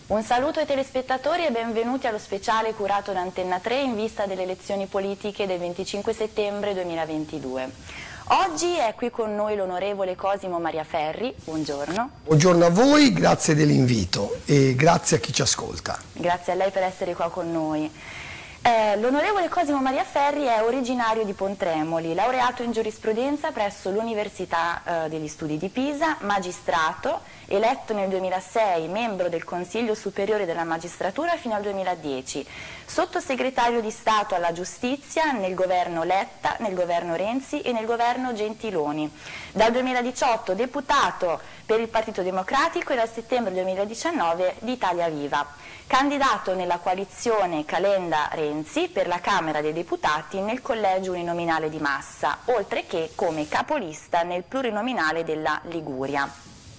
Un saluto ai telespettatori e benvenuti allo speciale curato da Antenna 3 in vista delle elezioni politiche del 25 settembre 2022. Oggi è qui con noi l'onorevole Cosimo Mariaferri, buongiorno. Buongiorno a voi, grazie dell'invito e grazie a chi ci ascolta. Grazie a lei per essere qua con noi. L'onorevole Cosimo Mariaferri è originario di Pontremoli, laureato in giurisprudenza presso l'Università degli Studi di Pisa, magistrato, eletto nel 2006 membro del Consiglio Superiore della Magistratura fino al 2010, sottosegretario di Stato alla Giustizia nel governo Letta, nel governo Renzi e nel governo Gentiloni. Dal 2018 deputato per il Partito Democratico e dal settembre 2019 di Italia Viva. Candidato nella coalizione Calenda-Renzi per la Camera dei Deputati nel collegio uninominale di Massa, oltre che come capolista nel plurinominale della Liguria.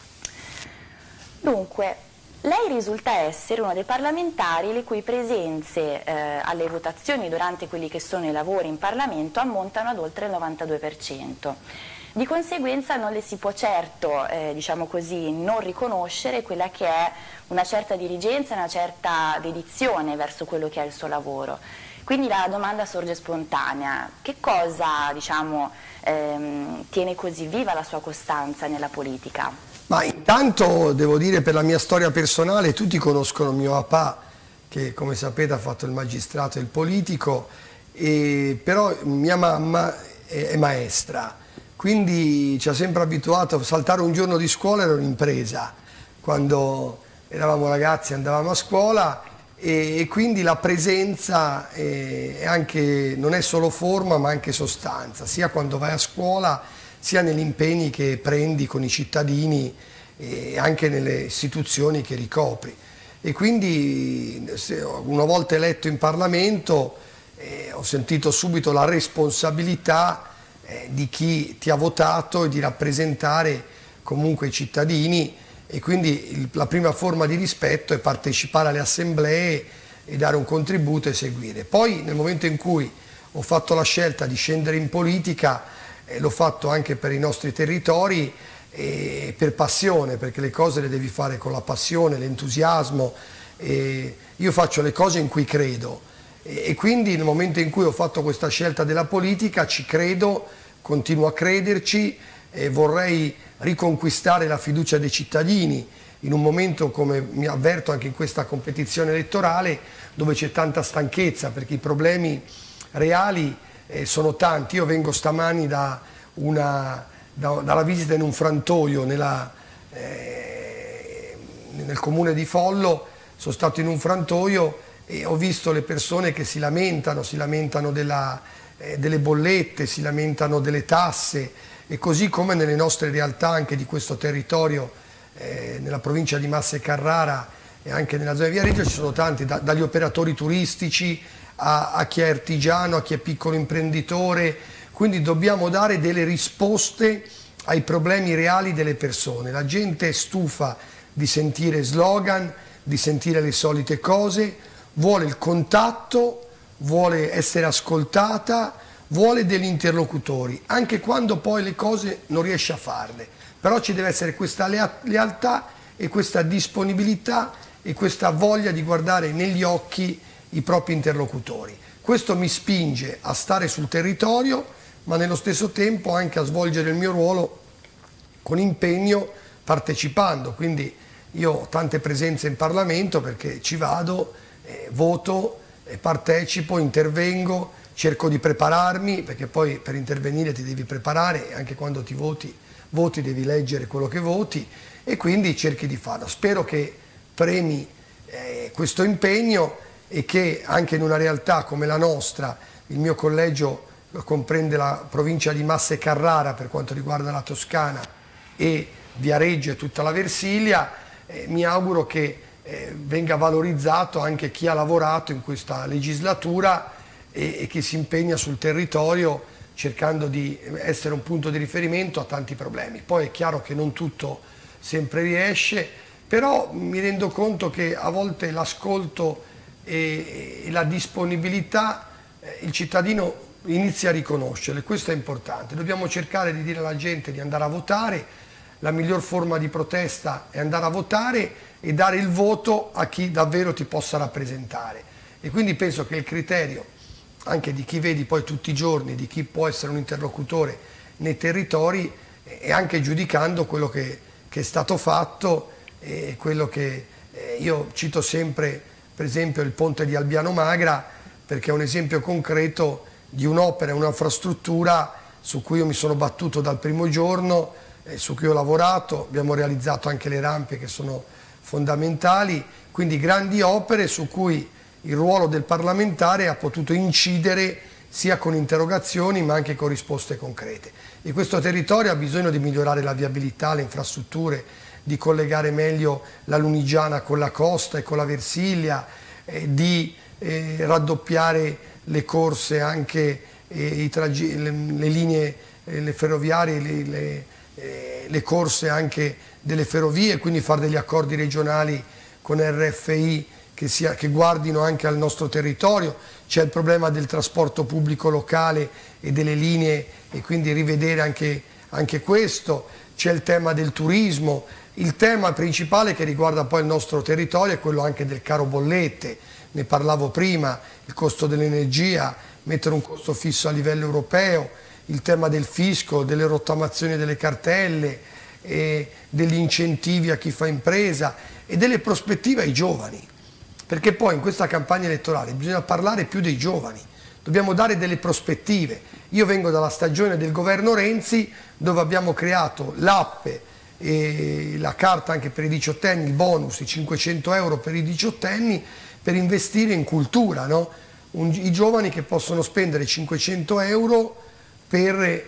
Dunque, lei risulta essere uno dei parlamentari le cui presenze alle votazioni durante quelli che sono i lavori in Parlamento ammontano ad oltre il 92%. Di conseguenza non le si può certo, diciamo così, non riconoscere quella che è una certa diligenza e una certa dedizione verso quello che è il suo lavoro. Quindi la domanda sorge spontanea: che cosa, diciamo, tiene così viva la sua costanza nella politica? Ma intanto devo dire, per la mia storia personale, tutti conoscono mio papà, che come sapete ha fatto il magistrato e il politico, però mia mamma è maestra. Quindi ci ha sempre abituato a saltare un giorno di scuola, era un'impresa. Quando eravamo ragazzi andavamo a scuola e quindi la presenza è anche, non è solo forma ma anche sostanza, sia quando vai a scuola sia negli impegni che prendi con i cittadini e anche nelle istituzioni che ricopri. E quindi una volta eletto in Parlamento ho sentito subito la responsabilità di chi ti ha votato e di rappresentare comunque i cittadini, e quindi la prima forma di rispetto è partecipare alle assemblee e dare un contributo e seguire. Poi nel momento in cui ho fatto la scelta di scendere in politica, l'ho fatto anche per i nostri territori e per passione, perché le cose le devi fare con la passione, l'entusiasmo. Io faccio le cose in cui credo e quindi nel momento in cui ho fatto questa scelta della politica ci credo, continuo a crederci e vorrei riconquistare la fiducia dei cittadini in un momento, come mi avverto anche in questa competizione elettorale, dove c'è tanta stanchezza perché i problemi reali sono tanti. Io vengo stamani dalla visita in un frantoio nel comune di Follo. Sono stato in un frantoio e ho visto le persone che si lamentano delle bollette, si lamentano delle tasse, e così come nelle nostre realtà anche di questo territorio, nella provincia di Massa e Carrara e anche nella zona di Viareggio ci sono tanti, dagli operatori turistici a chi è artigiano, a chi è piccolo imprenditore. Quindi dobbiamo dare delle risposte ai problemi reali delle persone. La gente è stufa di sentire slogan, di sentire le solite cose, vuole il contatto, vuole essere ascoltata, vuole degli interlocutori, anche quando poi le cose non riesce a farle. Però ci deve essere questa lealtà e questa disponibilità e questa voglia di guardare negli occhi i propri interlocutori. Questo mi spinge a stare sul territorio, ma nello stesso tempo anche a svolgere il mio ruolo con impegno, partecipando. Quindi io ho tante presenze in Parlamento perché ci vado, voto, partecipo, intervengo, cerco di prepararmi, perché poi per intervenire ti devi preparare e anche quando ti voti devi leggere quello che voti, e quindi cerchi di farlo. Spero che premi questo impegno e che anche in una realtà come la nostra, il mio collegio comprende la provincia di Massa e Carrara per quanto riguarda la Toscana e Viareggio e tutta la Versilia, mi auguro che venga valorizzato anche chi ha lavorato in questa legislatura e che si impegna sul territorio cercando di essere un punto di riferimento a tanti problemi. Poi è chiaro che non tutto sempre riesce, però mi rendo conto che a volte l'ascolto e la disponibilità il cittadino inizia a riconoscerle. Questo è importante. Dobbiamo cercare di dire alla gente di andare a votare, la miglior forma di protesta è andare a votare e dare il voto a chi davvero ti possa rappresentare. E quindi penso che il criterio anche di chi vedi poi tutti i giorni, di chi può essere un interlocutore nei territori, e anche giudicando quello che è stato fatto, e quello che io cito sempre, per esempio il ponte di Albiano Magra, perché è un esempio concreto di un'opera, un'infrastruttura su cui io mi sono battuto dal primo giorno, su cui ho lavorato, abbiamo realizzato anche le rampe che sono fondamentali, quindi grandi opere su cui il ruolo del parlamentare ha potuto incidere sia con interrogazioni ma anche con risposte concrete. E questo territorio ha bisogno di migliorare la viabilità, le infrastrutture, di collegare meglio la Lunigiana con la costa e con la Versilia, di raddoppiare le corse, anche le linee le ferroviarie, le corse anche delle ferrovie, quindi fare degli accordi regionali con RFI che guardino anche al nostro territorio. C'è il problema del trasporto pubblico locale e delle linee, e quindi rivedere anche questo. C'è il tema del turismo. Il tema principale che riguarda poi il nostro territorio è quello anche del caro bollette, ne parlavo prima, il costo dell'energia, mettere un costo fisso a livello europeo, il tema del fisco, delle rottamazioni delle cartelle, degli incentivi a chi fa impresa e delle prospettive ai giovani. Perché poi in questa campagna elettorale bisogna parlare più dei giovani, dobbiamo dare delle prospettive. Io vengo dalla stagione del governo Renzi, dove abbiamo creato l'app e la carta anche per i diciottenni, il bonus, i 500 euro per i diciottenni, per investire in cultura, no? I giovani che possono spendere 500 euro per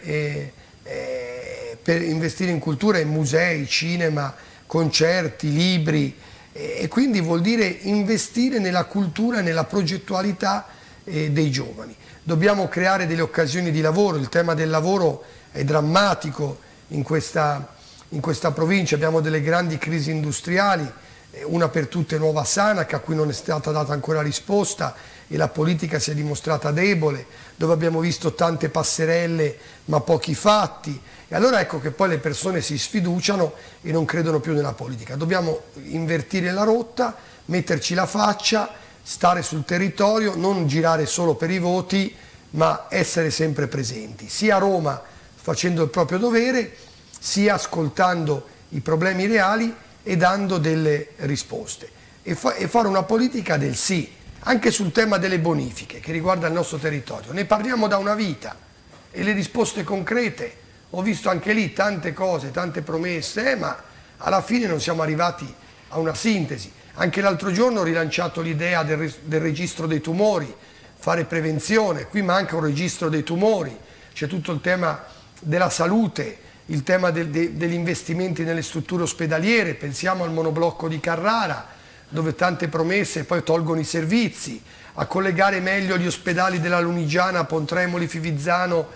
investire in cultura, in musei, cinema, concerti, libri, e quindi vuol dire investire nella cultura e nella progettualità dei giovani. Dobbiamo creare delle occasioni di lavoro, il tema del lavoro è drammatico in questa provincia, abbiamo delle grandi crisi industriali, una per tutte Nuova Sanac, a cui non è stata data ancora risposta e la politica si è dimostrata debole, dove abbiamo visto tante passerelle ma pochi fatti. E allora ecco che poi le persone si sfiduciano e non credono più nella politica. Dobbiamo invertire la rotta, metterci la faccia, stare sul territorio, non girare solo per i voti, ma essere sempre presenti, sia a Roma facendo il proprio dovere, sia ascoltando i problemi reali e dando delle risposte. E fare una politica del sì, anche sul tema delle bonifiche che riguarda il nostro territorio. Ne parliamo da una vita e le risposte concrete, ho visto anche lì tante cose, tante promesse, ma alla fine non siamo arrivati a una sintesi. Anche l'altro giorno ho rilanciato l'idea del registro dei tumori, fare prevenzione, qui manca un registro dei tumori, c'è tutto il tema della salute, il tema degli investimenti nelle strutture ospedaliere, pensiamo al monoblocco di Carrara, dove tante promesse poi tolgono i servizi, a collegare meglio gli ospedali della Lunigiana, Pontremoli, Fivizzano,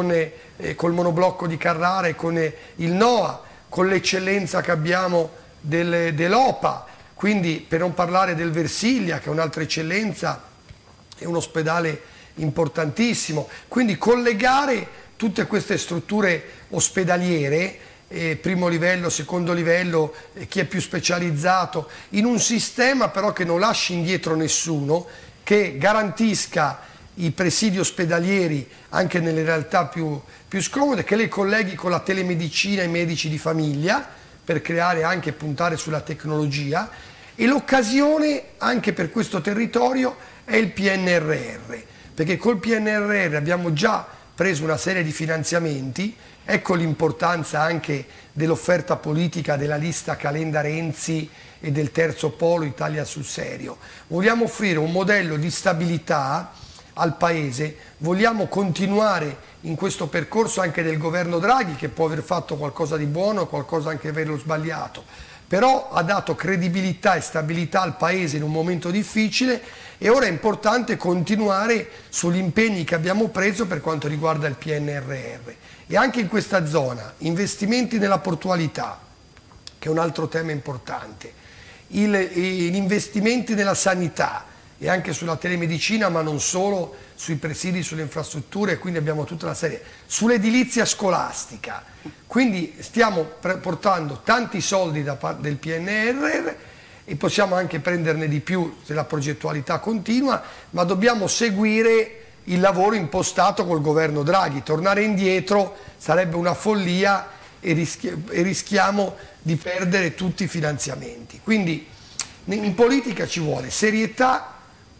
col monoblocco di Carrara e con il NOA, con l'eccellenza che abbiamo dell'OPA, quindi per non parlare del Versilia, che è un'altra eccellenza, è un ospedale importantissimo, quindi collegare tutte queste strutture ospedaliere, primo livello, secondo livello, chi è più specializzato, in un sistema però che non lasci indietro nessuno, che garantisca i presidi ospedalieri anche nelle realtà più scomode, che le colleghi con la telemedicina e i medici di famiglia per creare anche e puntare sulla tecnologia. E l'occasione anche per questo territorio è il PNRR, perché col PNRR abbiamo già preso una serie di finanziamenti. Ecco l'importanza anche dell'offerta politica della lista Calenda-Renzi e del terzo polo Italia sul serio. Vogliamo offrire un modello di stabilità al Paese, vogliamo continuare in questo percorso anche del governo Draghi, che può aver fatto qualcosa di buono, qualcosa anche averlo sbagliato, però ha dato credibilità e stabilità al Paese in un momento difficile, e ora è importante continuare sugli impegni che abbiamo preso per quanto riguarda il PNRR. E anche in questa zona, investimenti nella portualità, che è un altro tema importante, gli investimenti nella sanità, e anche sulla telemedicina, ma non solo, sui presidi, sulle infrastrutture, quindi abbiamo tutta la serie, sull'edilizia scolastica. Quindi stiamo portando tanti soldi da parte del PNRR e possiamo anche prenderne di più se la progettualità continua, ma dobbiamo seguire il lavoro impostato col governo Draghi. Tornare indietro sarebbe una follia e rischiamo di perdere tutti i finanziamenti. Quindi in politica ci vuole serietà,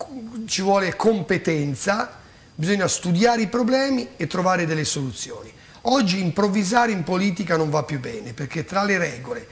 ci vuole competenza, bisogna studiare i problemi e trovare delle soluzioni. Oggi improvvisare in politica non va più bene, perché tra le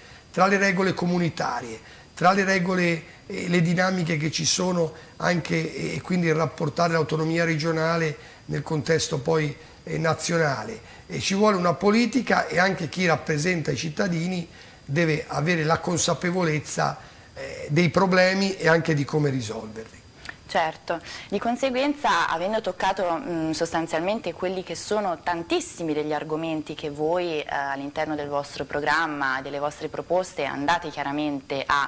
regole comunitarie, tra le regole e le dinamiche che ci sono anche, e quindi il rapportare l'autonomia regionale nel contesto poi nazionale, e ci vuole una politica, e anche chi rappresenta i cittadini deve avere la consapevolezza dei problemi e anche di come risolverli. Certo, di conseguenza, avendo toccato sostanzialmente quelli che sono tantissimi degli argomenti che voi all'interno del vostro programma, delle vostre proposte andate chiaramente a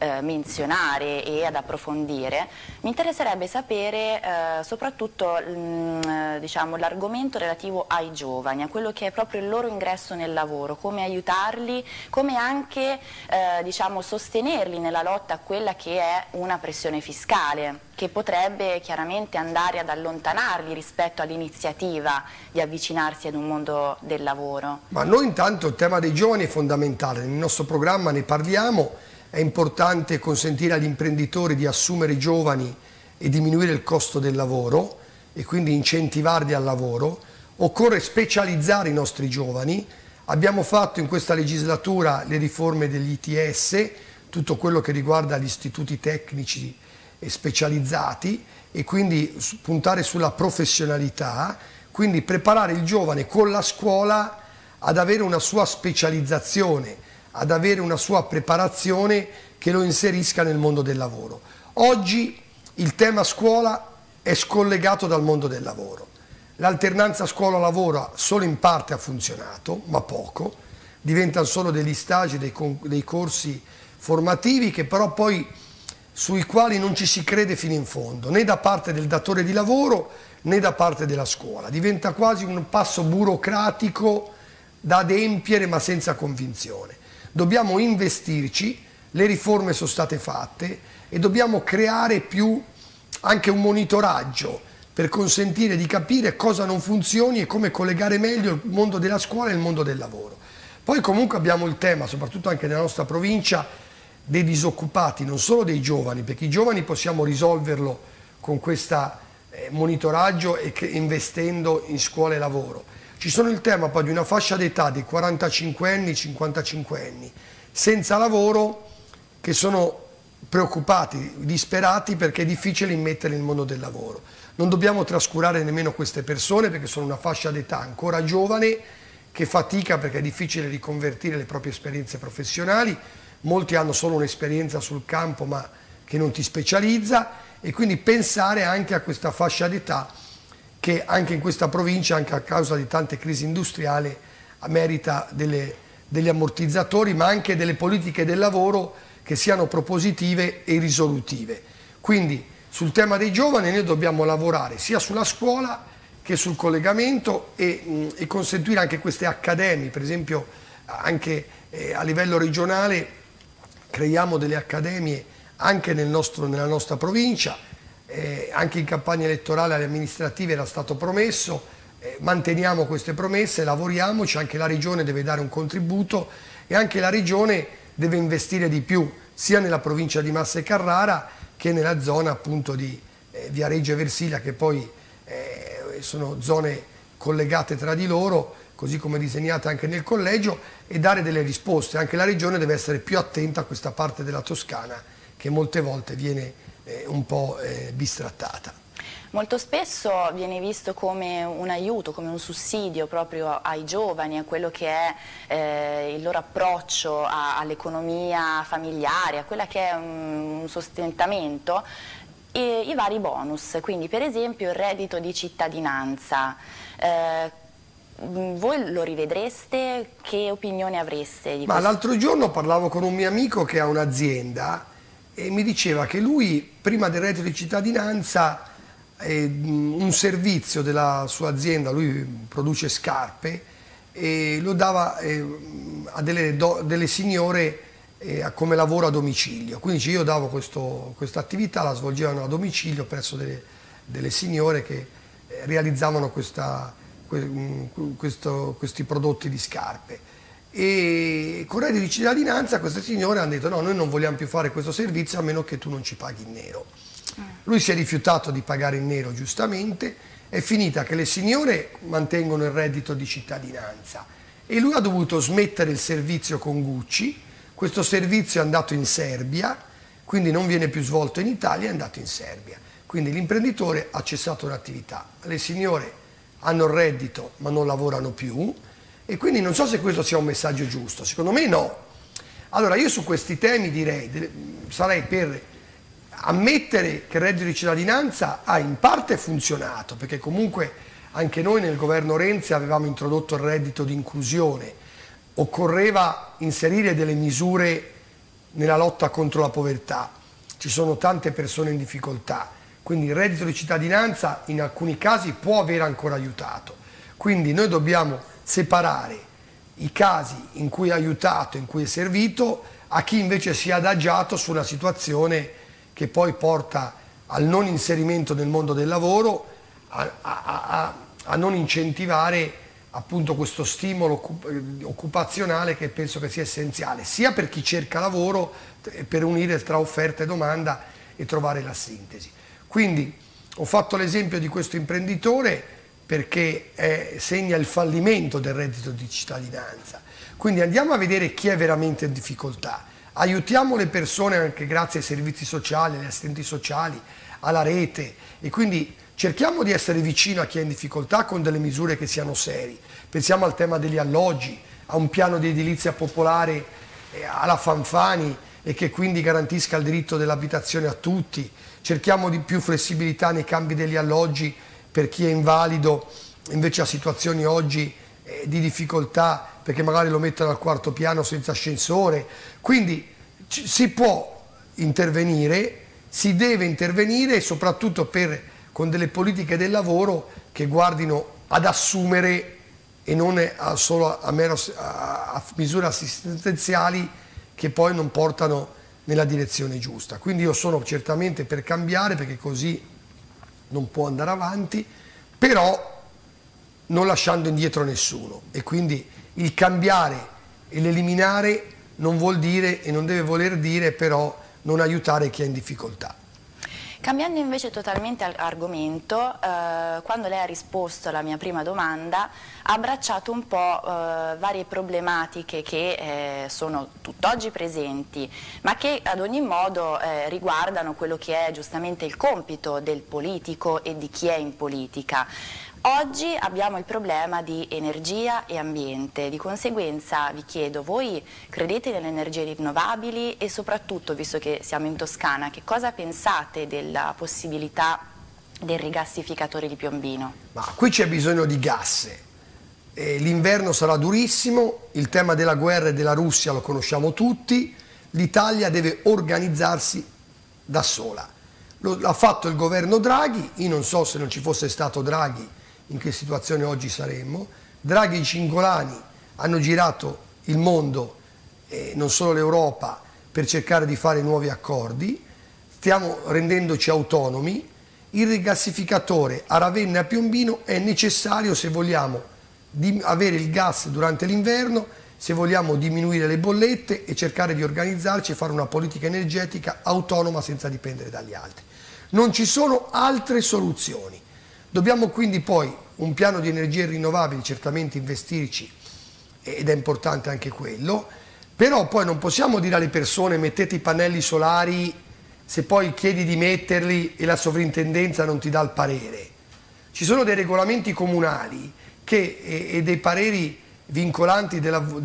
menzionare e ad approfondire, mi interesserebbe sapere soprattutto diciamo, l'argomento relativo ai giovani, a quello che è proprio il loro ingresso nel lavoro, come aiutarli, come anche diciamo, sostenerli nella lotta a quella che è una pressione fiscale, che potrebbe chiaramente andare ad allontanarli rispetto all'iniziativa di avvicinarsi ad un mondo del lavoro. Ma noi intanto il tema dei giovani è fondamentale, nel nostro programma ne parliamo, è importante consentire agli imprenditori di assumere i giovani e diminuire il costo del lavoro e quindi incentivarli al lavoro, occorre specializzare i nostri giovani, abbiamo fatto in questa legislatura le riforme degli ITS, tutto quello che riguarda gli istituti tecnici e specializzati, e quindi puntare sulla professionalità, quindi preparare il giovane con la scuola ad avere una sua specializzazione, ad avere una sua preparazione che lo inserisca nel mondo del lavoro. Oggi il tema scuola è scollegato dal mondo del lavoro. L'alternanza scuola-lavoro solo in parte ha funzionato, ma poco, diventano solo degli stage, dei corsi formativi che però poi sui quali non ci si crede fino in fondo, né da parte del datore di lavoro né da parte della scuola. Diventa quasi un passo burocratico da adempiere ma senza convinzione. Dobbiamo investirci, le riforme sono state fatte e dobbiamo creare più anche un monitoraggio per consentire di capire cosa non funzioni e come collegare meglio il mondo della scuola e il mondo del lavoro. Poi comunque abbiamo il tema, soprattutto anche nella nostra provincia, dei disoccupati, non solo dei giovani, perché i giovani possiamo risolverlo con questo monitoraggio e investendo in scuola e lavoro. Ci sono il tema poi di una fascia d'età dei 45 anni, 55 anni, senza lavoro, che sono preoccupati, disperati perché è difficile immetterli nel mondo del lavoro. Non dobbiamo trascurare nemmeno queste persone perché sono una fascia d'età ancora giovane che fatica perché è difficile riconvertire le proprie esperienze professionali. Molti hanno solo un'esperienza sul campo ma che non ti specializza, e quindi pensare anche a questa fascia d'età che anche in questa provincia, anche a causa di tante crisi industriali, merita degli ammortizzatori ma anche delle politiche del lavoro che siano propositive e risolutive. Quindi sul tema dei giovani noi dobbiamo lavorare sia sulla scuola che sul collegamento e consentire anche queste accademie, per esempio anche a livello regionale creiamo delle accademie anche nella nostra provincia, anche in campagna elettorale alle amministrative era stato promesso, manteniamo queste promesse, lavoriamoci, anche la Regione deve dare un contributo e anche la Regione deve investire di più, sia nella provincia di Massa e Carrara che nella zona appunto di Viareggio e Versilia, che poi sono zone collegate tra di loro, così come disegnate anche nel collegio, e dare delle risposte. Anche la Regione deve essere più attenta a questa parte della Toscana che molte volte viene un po' bistrattata. Molto spesso viene visto come un aiuto, come un sussidio proprio ai giovani, a quello che è il loro approccio all'economia familiare, a quella che è un sostentamento, e i vari bonus, quindi per esempio il reddito di cittadinanza. Voi lo rivedreste? Che opinione avreste di questo? Ma l'altro giorno parlavo con un mio amico che ha un'azienda e mi diceva che lui, prima del reddito di cittadinanza, un servizio della sua azienda, lui produce scarpe, e lo dava a delle signore come lavoro a domicilio. Quindi io davo questa attività, la svolgevano a domicilio presso delle signore che realizzavano questi prodotti di scarpe. E con il reddito di cittadinanza queste signore hanno detto: no, noi non vogliamo più fare questo servizio a meno che tu non ci paghi in nero. Lui si è rifiutato di pagare in nero, giustamente. È finita che le signore mantengono il reddito di cittadinanza e lui ha dovuto smettere il servizio con Gucci. Questo servizio è andato in Serbia, quindi non viene più svolto in Italia, è andato in Serbia. Quindi l'imprenditore ha cessato l'attività, le signore hanno il reddito ma non lavorano più, e quindi non so se questo sia un messaggio giusto, secondo me no. Allora io su questi temi sarei per ammettere che il reddito di cittadinanza ha in parte funzionato, perché comunque anche noi nel governo Renzi avevamo introdotto il reddito di inclusione. Occorreva inserire delle misure nella lotta contro la povertà, ci sono tante persone in difficoltà, quindi il reddito di cittadinanza in alcuni casi può aver ancora aiutato. Quindi noi dobbiamo separare i casi in cui è aiutato, in cui è servito, a chi invece si è adagiato su una situazione che poi porta al non inserimento nel mondo del lavoro, a non incentivare appunto questo stimolo occupazionale, che penso che sia essenziale, sia per chi cerca lavoro, per unire tra offerta e domanda e trovare la sintesi. Quindi ho fatto l'esempio di questo imprenditore perché segna il fallimento del reddito di cittadinanza. Quindi andiamo a vedere chi è veramente in difficoltà. Aiutiamo le persone anche grazie ai servizi sociali, agli assistenti sociali, alla rete, e quindi cerchiamo di essere vicino a chi è in difficoltà con delle misure che siano serie. Pensiamo al tema degli alloggi, a un piano di edilizia popolare alla Fanfani e che quindi garantisca il diritto dell'abitazione a tutti. Cerchiamo di più flessibilità nei cambi degli alloggi per chi è invalido, invece ha situazioni oggi di difficoltà perché magari lo mettono al quarto piano senza ascensore. Quindi si può intervenire, si deve intervenire, e soprattutto con delle politiche del lavoro che guardino ad assumere e non solo a misure assistenziali che poi non portano nella direzione giusta. Quindi io sono certamente per cambiare, perché così non può andare avanti, però non lasciando indietro nessuno. E quindi il cambiare e l'eliminare non vuol dire e non deve voler dire però non aiutare chi è in difficoltà. Cambiando invece totalmente argomento, quando lei ha risposto alla mia prima domanda ha abbracciato un po' varie problematiche che sono tutt'oggi presenti, ma che ad ogni modo riguardano quello che è giustamente il compito del politico e di chi è in politica. Oggi abbiamo il problema di energia e ambiente, di conseguenza vi chiedo, voi credete nelle energie rinnovabili e soprattutto, visto che siamo in Toscana, che cosa pensate della possibilità del rigassificatore di Piombino? Ma qui c'è bisogno di gas, l'inverno sarà durissimo, il tema della guerra e della Russia lo conosciamo tutti, l'Italia deve organizzarsi da sola. L'ha fatto il governo Draghi, io non so se non ci fosse stato Draghi in che situazione oggi saremmo. Draghi e Cingolani hanno girato il mondo, non solo l'Europa, per cercare di fare nuovi accordi, stiamo rendendoci autonomi. Il rigassificatore a Ravenna e a Piombino è necessario se vogliamo avere il gas durante l'inverno, se vogliamo diminuire le bollette e cercare di organizzarci e fare una politica energetica autonoma senza dipendere dagli altri. Non ci sono altre soluzioni. Dobbiamo quindi poi un piano di energie rinnovabili, certamente investirci, ed è importante anche quello, però poi non possiamo dire alle persone mettete i pannelli solari se poi chiedi di metterli e la sovrintendenza non ti dà il parere. Ci sono dei regolamenti comunali e dei pareri vincolanti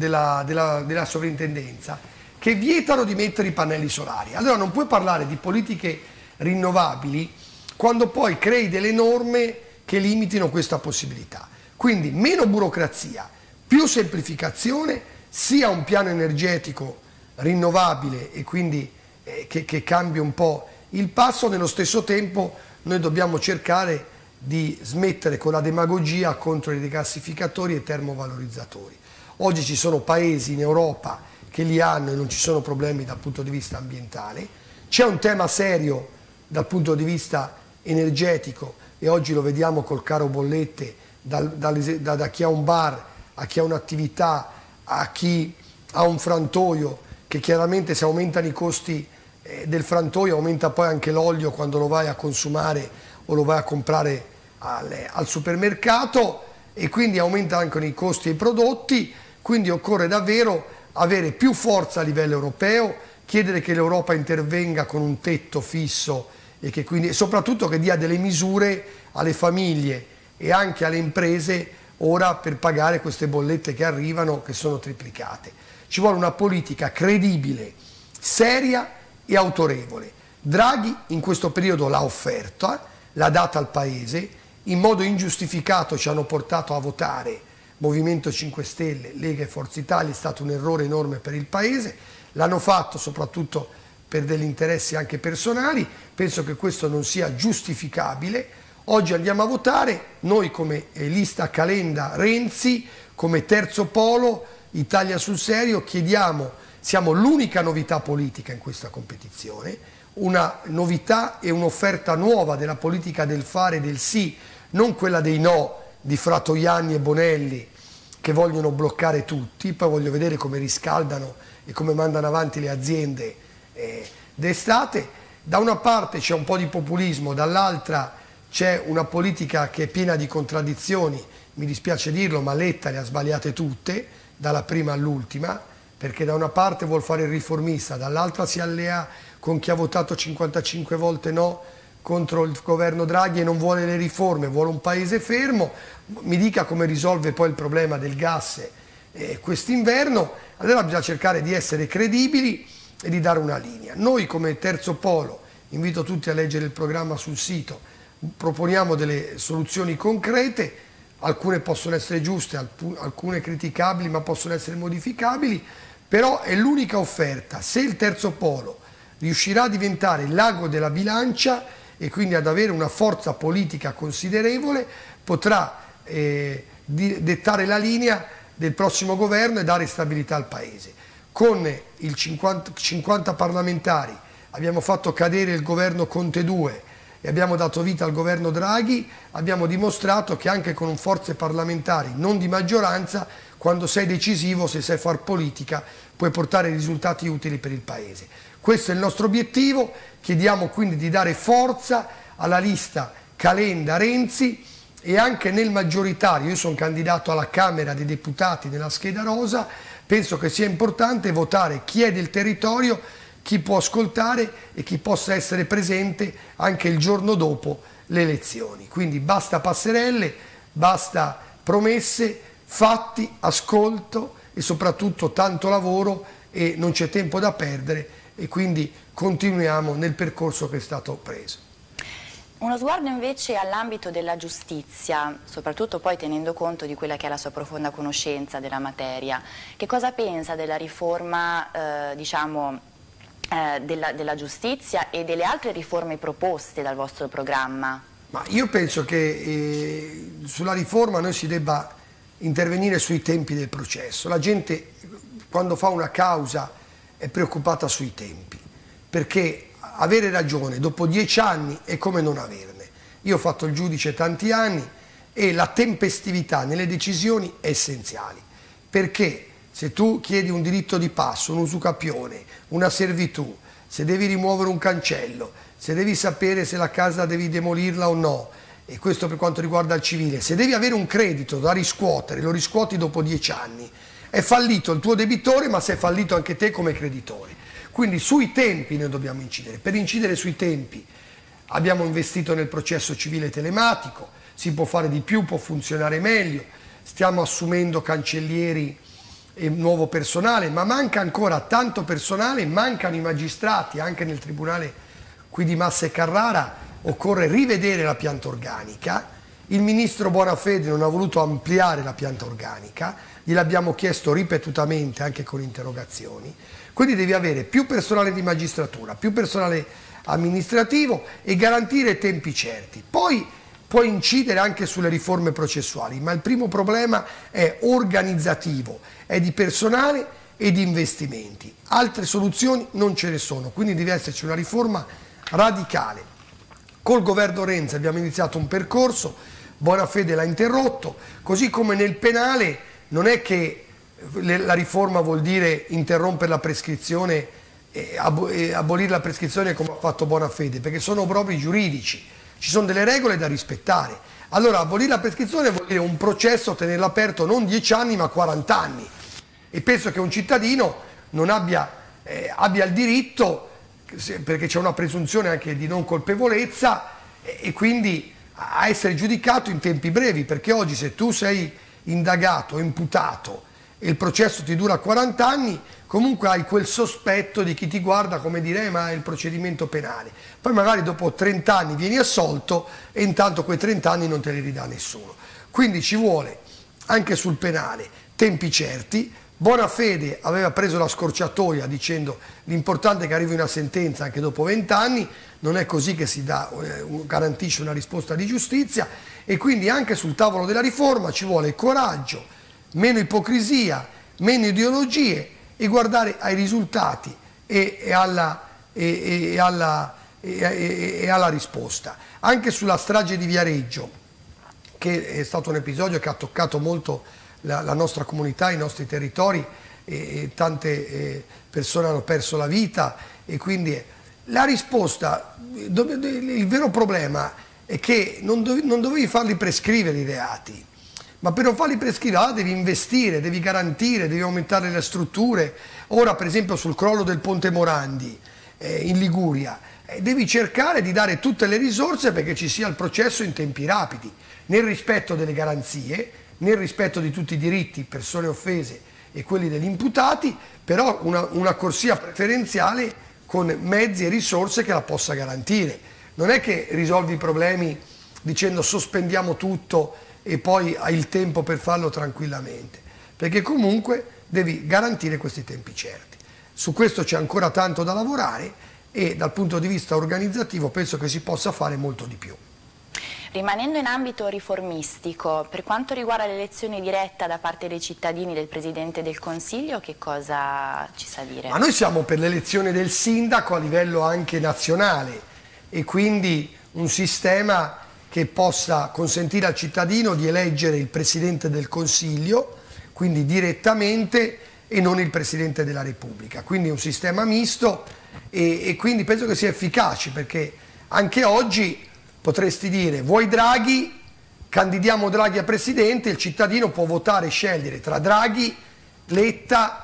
della sovrintendenza che vietano di mettere i pannelli solari. Allora non puoi parlare di politiche rinnovabili quando poi crei delle norme che limitino questa possibilità. Quindi meno burocrazia, più semplificazione, sia un piano energetico rinnovabile e quindi che cambi un po' il passo. Nello stesso tempo noi dobbiamo cercare di smettere con la demagogia contro i rigassificatori e i termovalorizzatori. Oggi ci sono paesi in Europa che li hanno e non ci sono problemi dal punto di vista ambientale. C'è un tema serio dal punto di vista energetico e oggi lo vediamo col caro bollette, da chi ha un bar a chi ha un'attività, a chi ha un frantoio, che chiaramente se aumentano i costi del frantoio aumenta poi anche l'olio quando lo vai a consumare o lo vai a comprare al supermercato, e quindi aumentano anche i costi dei prodotti. Quindi occorre davvero avere più forza a livello europeo, chiedere che l'Europa intervenga con un tetto fisso e che quindi, soprattutto che dia delle misure alle famiglie e anche alle imprese ora per pagare queste bollette che arrivano, che sono triplicate. Ci vuole una politica credibile, seria e autorevole. Draghi in questo periodo l'ha offerta, l'ha data al Paese, in modo ingiustificato ci hanno portato a votare Movimento 5 Stelle, Lega e Forza Italia, è stato un errore enorme per il Paese, l'hanno fatto soprattutto per degli interessi anche personali, penso che questo non sia giustificabile. Oggi andiamo a votare, noi come lista Calenda Renzi, come terzo polo, Italia sul serio, chiediamo, siamo l'unica novità politica in questa competizione, una novità e un'offerta nuova della politica del fare e del sì, non quella dei no di Fratoianni e Bonelli che vogliono bloccare tutti. Poi voglio vedere come riscaldano e come mandano avanti le aziende d'estate. Da una parte c'è un po' di populismo, dall'altra c'è una politica che è piena di contraddizioni, mi dispiace dirlo, ma Letta le ha sbagliate tutte, dalla prima all'ultima, perché da una parte vuol fare il riformista, dall'altra si allea con chi ha votato 55 volte no contro il governo Draghi e non vuole le riforme, vuole un paese fermo. Mi dica come risolve poi il problema del gas quest'inverno. Allora bisogna cercare di essere credibili e di dare una linea. Noi come terzo polo, invito tutti a leggere il programma sul sito, proponiamo delle soluzioni concrete, alcune possono essere giuste, alcune criticabili ma possono essere modificabili, però è l'unica offerta. Se il terzo polo riuscirà a diventare il l'ago della bilancia e quindi ad avere una forza politica considerevole, potrà dettare la linea del prossimo governo e dare stabilità al Paese. Con il 50 parlamentari abbiamo fatto cadere il governo Conte 2 e abbiamo dato vita al governo Draghi, abbiamo dimostrato che anche con forze parlamentari non di maggioranza, quando sei decisivo, se sai far politica, puoi portare risultati utili per il Paese. Questo è il nostro obiettivo, chiediamo quindi di dare forza alla lista Calenda Renzi e anche nel maggioritario. Io sono candidato alla Camera dei Deputati nella scheda rosa, penso che sia importante votare chi è del territorio, chi può ascoltare e chi possa essere presente anche il giorno dopo le elezioni. Quindi basta passerelle, basta promesse, fatti, ascolto e soprattutto tanto lavoro, e non c'è tempo da perdere, e quindi continuiamo nel percorso che è stato preso. Uno sguardo invece all'ambito della giustizia, soprattutto poi tenendo conto di quella che è la sua profonda conoscenza della materia. Che cosa pensa della riforma, della giustizia e delle altre riforme proposte dal vostro programma? Ma io penso che sulla riforma noi si debba intervenire sui tempi del processo. La gente quando fa una causa è preoccupata sui tempi, perché avere ragione dopo 10 anni è come non averne. Io ho fatto il giudice tanti anni e la tempestività nelle decisioni è essenziale, perché se tu chiedi un diritto di passo, un usucapione, una servitù, se devi rimuovere un cancello, se devi sapere se la casa devi demolirla o no, e questo per quanto riguarda il civile, se devi avere un credito da riscuotere, lo riscuoti dopo 10 anni, è fallito il tuo debitore ma sei fallito anche te come creditore. Quindi sui tempi noi dobbiamo incidere. Per incidere sui tempi abbiamo investito nel processo civile telematico, si può fare di più, può funzionare meglio, stiamo assumendo cancellieri e nuovo personale, ma manca ancora tanto personale, mancano i magistrati anche nel Tribunale qui di Massa e Carrara, occorre rivedere la pianta organica. Il ministro Bonafede non ha voluto ampliare la pianta organica, gliel'abbiamo chiesto ripetutamente anche con interrogazioni, Quindi devi avere più personale di magistratura, più personale amministrativo e garantire tempi certi. Poi puoi incidere anche sulle riforme processuali, ma il primo problema è organizzativo, è di personale e di investimenti. Altre soluzioni non ce ne sono, quindi deve esserci una riforma radicale. Col governo Renzi abbiamo iniziato un percorso, Bonafede l'ha interrotto, così come nel penale non è che la riforma vuol dire interrompere la prescrizione e abolire la prescrizione come ha fatto Bonafede, perché sono obbrobri giuridici, ci sono delle regole da rispettare. Allora abolire la prescrizione vuol dire un processo tenerlo aperto non 10 anni ma 40 anni e penso che un cittadino non abbia il diritto, perché c'è una presunzione anche di non colpevolezza e quindi a essere giudicato in tempi brevi, perché oggi se tu sei indagato, imputato e il processo ti dura 40 anni, comunque hai quel sospetto di chi ti guarda come dire ma è il procedimento penale. Poi magari dopo 30 anni vieni assolto e intanto quei 30 anni non te li ridà nessuno. Quindi ci vuole anche sul penale tempi certi. Bonafede aveva preso la scorciatoia dicendo l'importante è che arrivi una sentenza anche dopo 20 anni, non è così che si garantisce una risposta di giustizia e quindi anche sul tavolo della riforma ci vuole coraggio, meno ipocrisia, meno ideologie e guardare ai risultati e alla risposta. Anche sulla strage di Viareggio, che è stato un episodio che ha toccato molto la nostra comunità, i nostri territori e tante persone hanno perso la vita e quindi la risposta, il vero problema è che non dovevi farli prescrivere i reati, ma per non farli prescrivere devi investire, devi garantire, devi aumentare le strutture. Ora per esempio sul crollo del Ponte Morandi in Liguria devi cercare di dare tutte le risorse perché ci sia il processo in tempi rapidi, nel rispetto delle garanzie, nel rispetto di tutti i diritti, persone offese e quelli degli imputati, però una corsia preferenziale con mezzi e risorse che la possa garantire. Non è che risolvi i problemi dicendo sospendiamo tutto e poi hai il tempo per farlo tranquillamente, perché comunque devi garantire questi tempi certi. Su questo c'è ancora tanto da lavorare e dal punto di vista organizzativo penso che si possa fare molto di più. Rimanendo in ambito riformistico, per quanto riguarda l'elezione diretta da parte dei cittadini del Presidente del Consiglio, che cosa ci sa dire? Ma noi siamo per l'elezione del sindaco a livello anche nazionale e quindi un sistema che possa consentire al cittadino di eleggere il Presidente del Consiglio, quindi direttamente e non il Presidente della Repubblica. Quindi un sistema misto e quindi penso che sia efficace perché anche oggi potresti dire, vuoi Draghi, candidiamo Draghi a Presidente, il cittadino può votare e scegliere tra Draghi, Letta,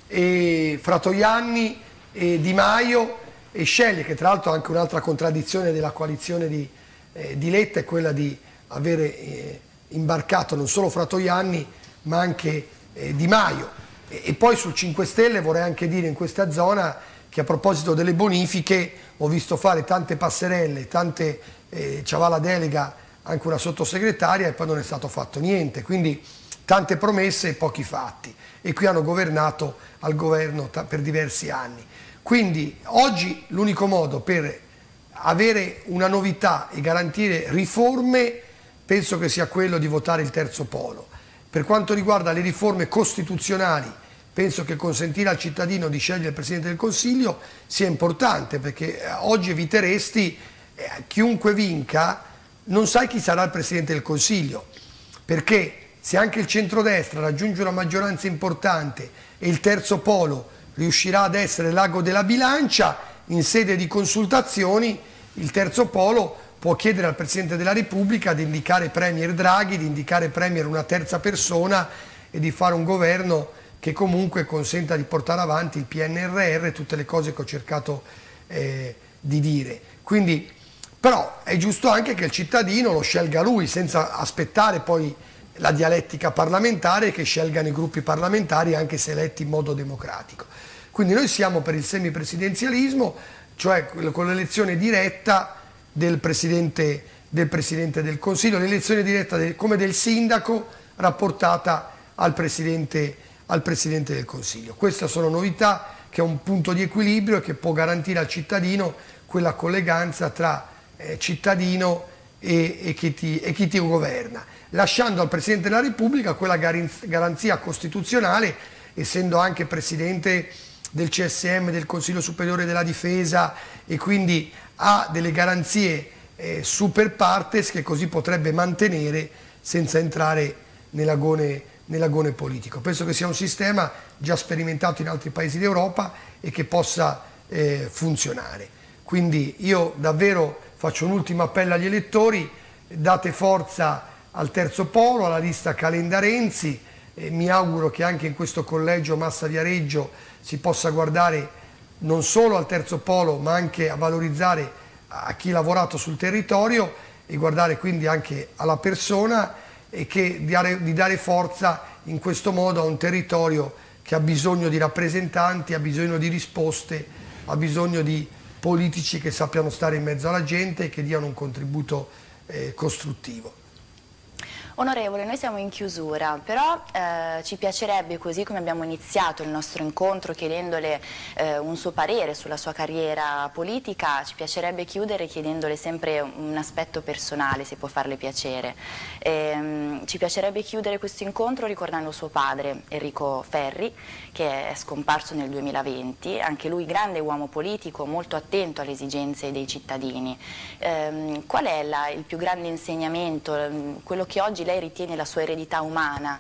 Fratoianni, Di Maio e sceglie, che tra l'altro è anche un'altra contraddizione della coalizione di Letta, è quella di avere imbarcato non solo Fratoianni ma anche Di Maio. E poi sul 5 Stelle vorrei anche dire in questa zona che a proposito delle bonifiche ho visto fare tante passerelle, c'aveva la delega anche una sottosegretaria e poi non è stato fatto niente, quindi tante promesse e pochi fatti e qui hanno governato al governo per diversi anni. Quindi oggi l'unico modo per avere una novità e garantire riforme penso che sia quello di votare il terzo polo. Per quanto riguarda le riforme costituzionali penso che consentire al cittadino di scegliere il Presidente del Consiglio sia importante perché oggi eviteresti chiunque vinca non sai chi sarà il Presidente del Consiglio, perché se anche il centrodestra raggiunge una maggioranza importante e il terzo polo riuscirà ad essere l'ago della bilancia, in sede di consultazioni il terzo polo può chiedere al Presidente della Repubblica di indicare Premier Draghi, di indicare Premier una terza persona e di fare un governo che comunque consenta di portare avanti il PNRR e tutte le cose che ho cercato di dire. Quindi però è giusto anche che il cittadino lo scelga lui, senza aspettare poi la dialettica parlamentare, che scelgano i gruppi parlamentari anche se eletti in modo democratico. Quindi noi siamo per il semipresidenzialismo, cioè con l'elezione diretta del Presidente del Consiglio, l'elezione diretta come del sindaco rapportata al Presidente del Consiglio. Queste sono novità che è un punto di equilibrio e che può garantire al cittadino quella colleganza tra cittadino e chi ti governa, lasciando al Presidente della Repubblica quella garanzia costituzionale, essendo anche Presidente del CSM, del Consiglio Superiore della Difesa, e quindi ha delle garanzie super partes che così potrebbe mantenere senza entrare nell'agone politico. Penso che sia un sistema già sperimentato in altri paesi d'Europa e che possa funzionare. Quindi io davvero faccio un ultimo appello agli elettori: date forza al terzo polo, alla lista Calenda-Renzi. Mi auguro che anche in questo collegio Massa-Viareggio si possa guardare non solo al terzo polo, ma anche a valorizzare a chi ha lavorato sul territorio e guardare quindi anche alla persona, e di dare forza in questo modo a un territorio che ha bisogno di rappresentanti, ha bisogno di risposte, ha bisogno di politici che sappiano stare in mezzo alla gente e che diano un contributo costruttivo. Onorevole, noi siamo in chiusura, però ci piacerebbe, così come abbiamo iniziato il nostro incontro chiedendole un suo parere sulla sua carriera politica, ci piacerebbe chiudere chiedendole sempre un aspetto personale, se può farle piacere. Ci piacerebbe chiudere questo incontro ricordando suo padre, Enrico Ferri, che è scomparso nel 2020, anche lui grande uomo politico, molto attento alle esigenze dei cittadini. Qual è il più grande insegnamento, quello che oggi lei ritiene la sua eredità umana,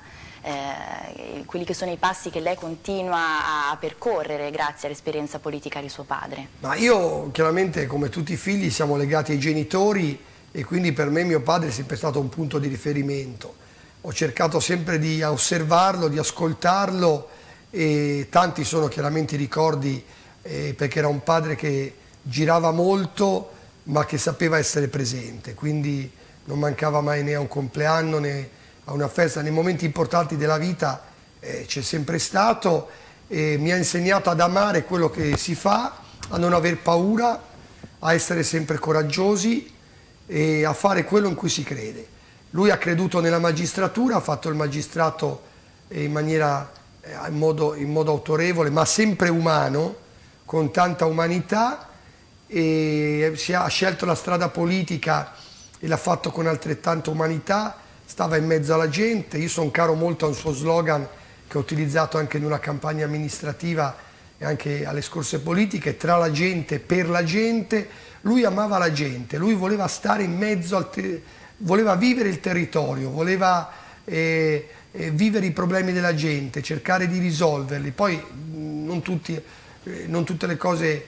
quelli che sono i passi che lei continua a percorrere grazie all'esperienza politica di suo padre? Ma io chiaramente, come tutti i figli, siamo legati ai genitori, e quindi per me mio padre è sempre stato un punto di riferimento. Ho cercato sempre di osservarlo, di ascoltarlo, e tanti sono chiaramente i ricordi, perché era un padre che girava molto ma che sapeva essere presente, quindi non mancava mai né a un compleanno né a una festa, nei momenti importanti della vita c'è sempre stato, e mi ha insegnato ad amare quello che si fa, a non aver paura, a essere sempre coraggiosi e a fare quello in cui si crede. Lui ha creduto nella magistratura, ha fatto il magistrato in modo autorevole, ma sempre umano, con tanta umanità, e ha scelto la strada politica e l'ha fatto con altrettanta umanità, stava in mezzo alla gente. Io sono caro molto a un suo slogan che ho utilizzato anche in una campagna amministrativa e anche alle scorse politiche: tra la gente, per la gente. Lui amava la gente, lui voleva stare in mezzo voleva vivere il territorio, voleva vivere i problemi della gente, cercare di risolverli. Poi non tutte le cose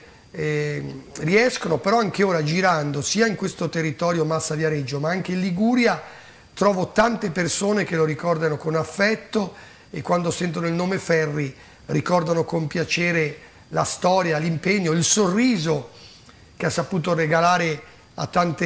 riescono, però anche ora, girando sia in questo territorio Massa-Viareggio ma anche in Liguria, trovo tante persone che lo ricordano con affetto, e quando sentono il nome Ferri ricordano con piacere la storia, l'impegno, il sorriso che ha saputo regalare a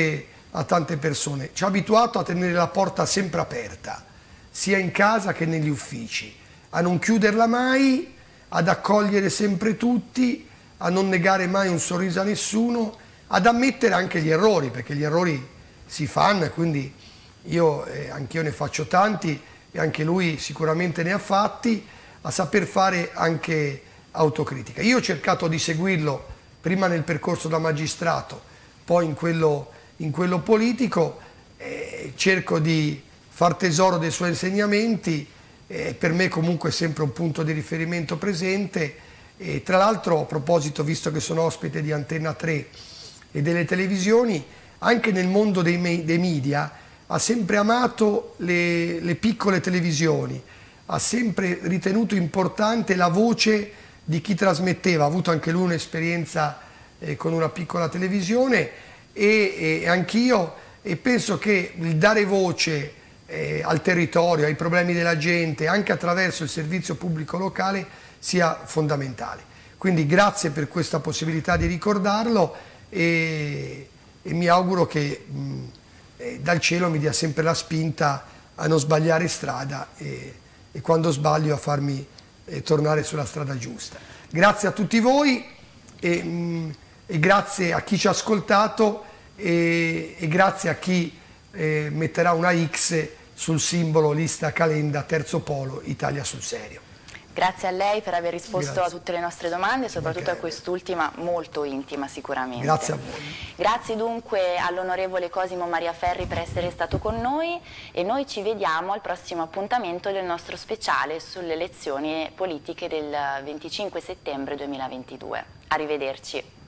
tante persone. Ci ha abituato a tenere la porta sempre aperta, sia in casa che negli uffici, a non chiuderla mai, ad accogliere sempre tutti, a non negare mai un sorriso a nessuno, ad ammettere anche gli errori, perché gli errori si fanno, e quindi anch'io ne faccio tanti, e anche lui sicuramente ne ha fatti, a saper fare anche autocritica. Io ho cercato di seguirlo prima nel percorso da magistrato, poi in quello politico, cerco di far tesoro dei suoi insegnamenti, per me comunque è sempre un punto di riferimento presente. E tra l'altro, a proposito, visto che sono ospite di Antenna 3 e delle televisioni, anche nel mondo dei media ha sempre amato le piccole televisioni, ha sempre ritenuto importante la voce di chi trasmetteva. Ha avuto anche lui un'esperienza con una piccola televisione, e anch'io, e penso che il dare voce al territorio, ai problemi della gente, anche attraverso il servizio pubblico locale, sia fondamentale. Quindi grazie per questa possibilità di ricordarlo, e mi auguro che dal cielo mi dia sempre la spinta a non sbagliare strada, e quando sbaglio a farmi tornare sulla strada giusta. Grazie a tutti voi, e grazie a chi ci ha ascoltato, e grazie a chi metterà una X sul simbolo lista Calenda Terzo Polo Italia sul Serio. Grazie a lei per aver risposto a tutte le nostre domande, soprattutto a Perché... quest'ultima molto intima sicuramente. Grazie a voi. Grazie dunque all'onorevole Cosimo Maria Ferri per essere stato con noi e noi ci vediamo al prossimo appuntamento del nostro speciale sulle elezioni politiche del 25 settembre 2022. Arrivederci.